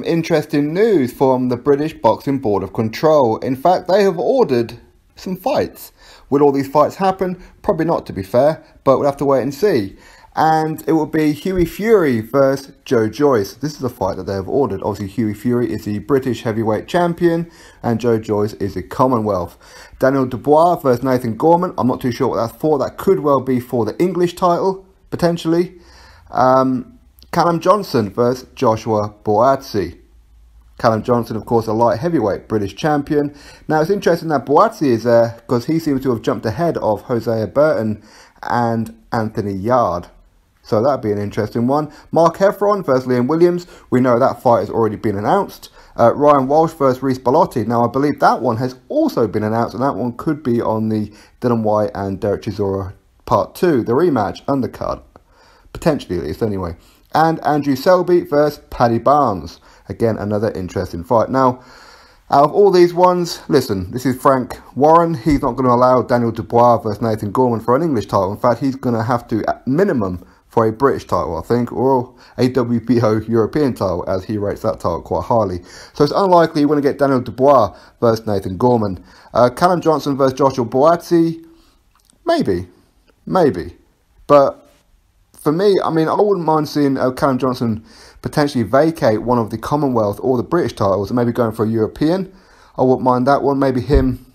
Interesting news from the British Boxing Board of Control. In fact, they have ordered some fights. Will all these fights happen? Probably not, to be fair, but we'll have to wait and see. And it will be Hughie Fury versus Joe Joyce. This is a fight that they have ordered. Obviously, Hughie Fury is the British heavyweight champion, and Joe Joyce is the Commonwealth. Daniel Dubois versus Nathan Gorman. I'm not too sure what that's for. That could well be for the English title, potentially. Callum Johnson versus Joshua Buatsi. Callum Johnson, of course, a light heavyweight British champion. Now, it's interesting that Buatsi is there because he seems to have jumped ahead of Hosea Burton and Anthony Yard. So that'd be an interesting one. Mark Heffron versus Liam Williams. We know that fight has already been announced. Ryan Walsh versus Reece Bellotti. Now, I believe that one has also been announced, and that one could be on the Dylan White and Derek Chisora Part 2, the rematch undercard. Potentially, at least, anyway. And Andrew Selby versus Paddy Barnes. Again, another interesting fight. Now, out of all these ones, listen, this is Frank Warren. He's not going to allow Daniel Dubois versus Nathan Gorman for an English title. In fact, he's going to have to, at minimum, for a British title, I think, or a WBO European title, as he rates that title quite highly. So it's unlikely you're going to get Daniel Dubois versus Nathan Gorman. Callum Johnson versus Joshua Buatsi, maybe. But for me, I mean, I wouldn't mind seeing Callum Johnson potentially vacate one of the Commonwealth or the British titles and maybe going for a European. I wouldn't mind that one. Maybe him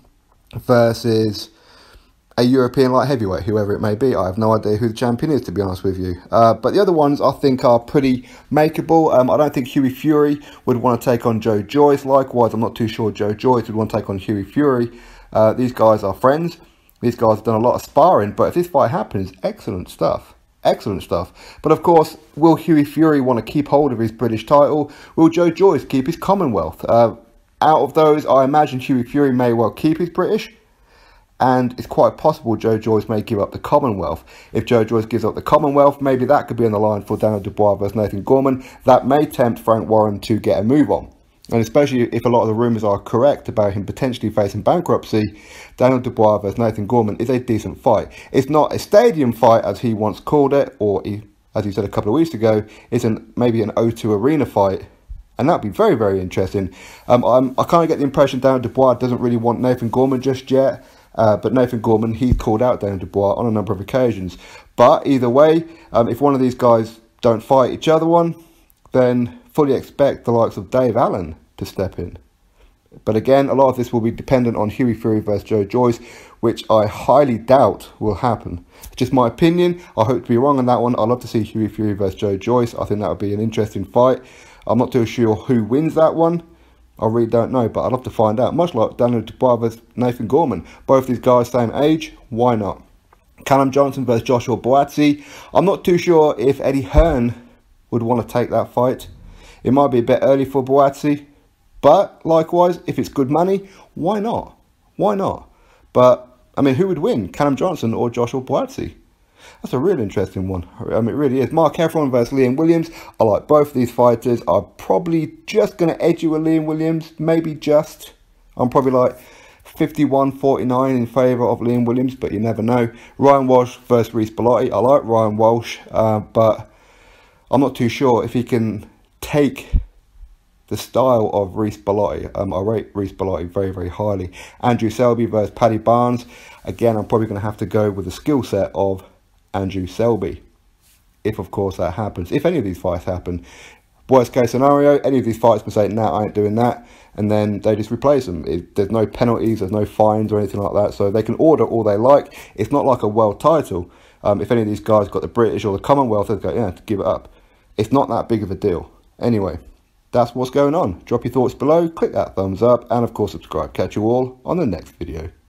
versus a European light heavyweight, whoever it may be. I have no idea who the champion is, to be honest with you. But the other ones I think are pretty makeable. I don't think Hughie Fury would want to take on Joe Joyce. Likewise, I'm not too sure Joe Joyce would want to take on Hughie Fury. These guys are friends. These guys have done a lot of sparring. But if this fight happens, excellent stuff. Excellent stuff. But of course, will Hughie Fury want to keep hold of his British title? Will Joe Joyce keep his Commonwealth? Out of those, I imagine Hughie Fury may well keep his British. And it's quite possible Joe Joyce may give up the Commonwealth. If Joe Joyce gives up the Commonwealth, maybe that could be on the line for Daniel Dubois versus Nathan Gorman. That may tempt Frank Warren to get a move on. And especially if a lot of the rumours are correct about him potentially facing bankruptcy, Daniel Dubois versus Nathan Gorman is a decent fight. It's not a stadium fight, as he once called it, or as he said a couple of weeks ago, it's maybe an O2 Arena fight. And that'd be very, very interesting. I kind of get the impression Daniel Dubois doesn't really want Nathan Gorman just yet. But Nathan Gorman, he called out Daniel Dubois on a number of occasions. But either way, if one of these guys don't fight each other then fully expect the likes of Dave Allen to step in. But again, a lot of this will be dependent on Hughie Fury versus Joe Joyce, which I highly doubt will happen. It's just my opinion. I hope to be wrong on that one. I'd love to see Hughie Fury versus Joe Joyce. I think that would be an interesting fight. I'm not too sure who wins that one. I really don't know, but I'd love to find out. Much like Daniel Dubois versus Nathan Gorman. Both these guys same age, why not? Callum Johnson versus Joshua Buatsi. I'm not too sure if Eddie Hearn would want to take that fight. It might be a bit early for Buatsi. But, likewise, if it's good money, why not? Why not? But, I mean, who would win? Callum Johnson or Joshua Buatsi? That's a really interesting one. I mean, it really is. Mark Heffron versus Liam Williams. I like both of these fighters. I'm probably just going to edge you with Liam Williams. Maybe just. I'm probably like 51-49 in favour of Liam Williams, but you never know. Ryan Walsh versus Reece Bellotti. I like Ryan Walsh, but I'm not too sure if he can take the style of Reece Bellotti. I rate Reece Bellotti very, very highly. Andrew Selby versus Paddy Barnes. Again, I'm probably going to have to go with the skill set of Andrew Selby. If, of course, that happens. If any of these fights happen. Worst case scenario, any of these fights can say, nah, I ain't doing that. And then they just replace them. There's no penalties, there's no fines or anything like that. So they can order all they like. It's not like a world title. If any of these guys got the British or the Commonwealth, they'd go, yeah, give it up. It's not that big of a deal. Anyway. That's what's going on. Drop your thoughts below, click that thumbs up, and of course subscribe. Catch you all on the next video.